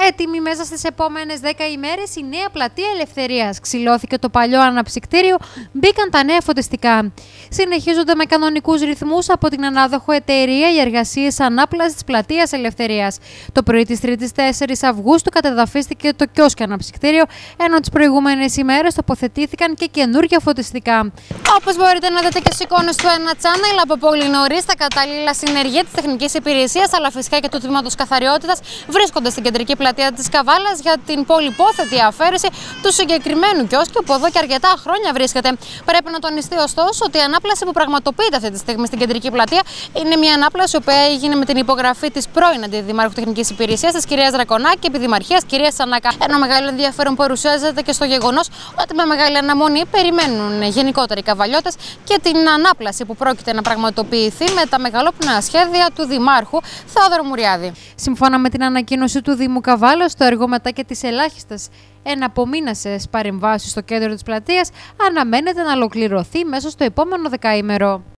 Έτοιμη μέσα στις επόμενες 10 ημέρες η νέα πλατεία Ελευθερίας. Ξυλώθηκε το παλιό αναψυκτήριο, μπήκαν τα νέα φωτιστικά. Συνεχίζονται με κανονικούς ρυθμούς από την ανάδοχο εταιρεία οι εργασίες ανάπλασης της πλατείας Ελευθερίας. Το πρωί της 3ης 4 Αυγούστου κατεδαφίστηκε το κιόσκι αναψυκτήριο, ενώ τις προηγούμενες ημέρες τοποθετήθηκαν και καινούργια φωτιστικά. Όπως μπορείτε να δείτε και στις εικόνες του ένα channel, από πολύ νωρίς τα κατάλληλα συνεργεία της τεχνικής υπηρεσίας αλλά φυσικά και του τμήματος καθαριότητας βρίσκονται στην κεντρική πλατεία της Καβάλας για την πολυπόθετη αφαίρεση του συγκεκριμένου κιόσκιου που εδώ και αρκετά χρόνια βρίσκεται. Πρέπει να τονιστεί ωστόσο ότι η ανάπλαση που πραγματοποιείται αυτή τη στιγμή στην κεντρική πλατεία είναι μια ανάπλαση που έγινε με την υπογραφή της πρώην Αντιδημάρχου Τεχνικής Υπηρεσίας, της κυρίας Δρακονάκη, επιδημαρχίας κυρίας Σανάκα. Ένα μεγάλο ενδιαφέρον παρουσιάζεται και στο γεγονός ότι με μεγάλη αναμονή περιμένουν γενικότερα οι καβαλιώτες και την ανάπλαση που πρόκειται να πραγματοποιηθεί με τα μεγαλόπνοα σχέδια του Δημάρχου Θεόδωρου Μουριάδη. Σύμφωνα με την ανακοίνωση του Δήμου Καβάλας, το έργο μετά και τις ελάχιστες εναπομείνασες παρεμβάσεις στο κέντρο της πλατείας αναμένεται να ολοκληρωθεί μέσα στο επόμενο δεκαήμερο.